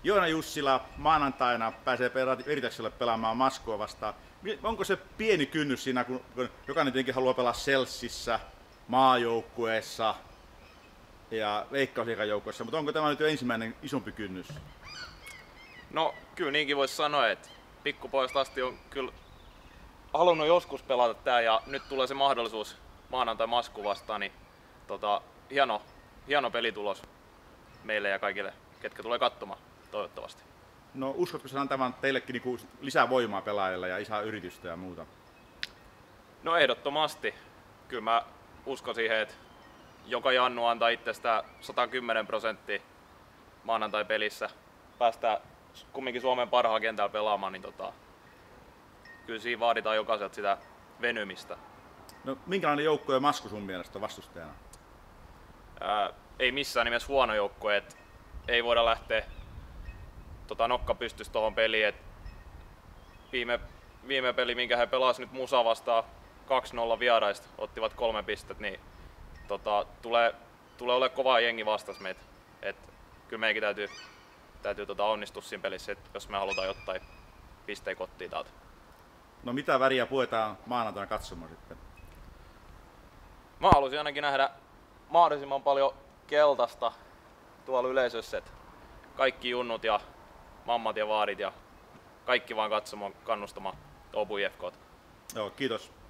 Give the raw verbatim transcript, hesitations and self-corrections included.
Joona Jussila maanantaina pääsee Veritakselle pelaamaan Maskua vastaan. Onko se pieni kynnys siinä, kun jokainen tietenkin haluaa pelaa Celsissä, maajoukkueessa ja Veikkausliigan joukkueessa, mutta onko tämä nyt jo ensimmäinen isompi kynnys? No kyllä niinkin voisi sanoa, että pikkupojasta asti on kyllä halunnut joskus pelata tää ja nyt tulee se mahdollisuus maanantai Masku vastaan, niin tota, hieno, hieno pelitulos meille ja kaikille, ketkä tulee katsomaan toivottavasti. No uskotko se antavan teillekin niinku lisää voimaa pelaajille ja isää yritystä ja muuta? No ehdottomasti. Kyllä mä uskon siihen, että joka Jannu antaa itsestä sata kymmenen prosenttia maanantai-pelissä. Päästään kumminkin Suomen parhaan kentällä pelaamaan, niin tota, kyllä siinä vaaditaan jokaiselta sitä venymistä. No minkälainen joukkue Masku sun mielestä on vastustajana? Ää, ei missään nimessä huono joukkue, että ei voida lähteä tota, nokka pystyisi tuohon peliin. Et viime, viime peli, minkä he pelasivat nyt Musa vastaan kaksi nolla vieraista, ottivat kolme pistettä, niin tota, tulee, tulee olemaan kovaa jengi vastas meitä. Et kyllä meidänkin täytyy, täytyy tota, onnistua siinä pelissä, jos me halutaan jotain pisteen kotiin täältä. No mitä väriä puetaan maanantaina katsomaan sitten? Mä haluaisin ainakin nähdä mahdollisimman paljon keltaista tuolla yleisössä, että kaikki junnut ja mammat ja vaarit ja kaikki vaan katsomaan, kannustamaan Obu I F K:ta. Joo, kiitos.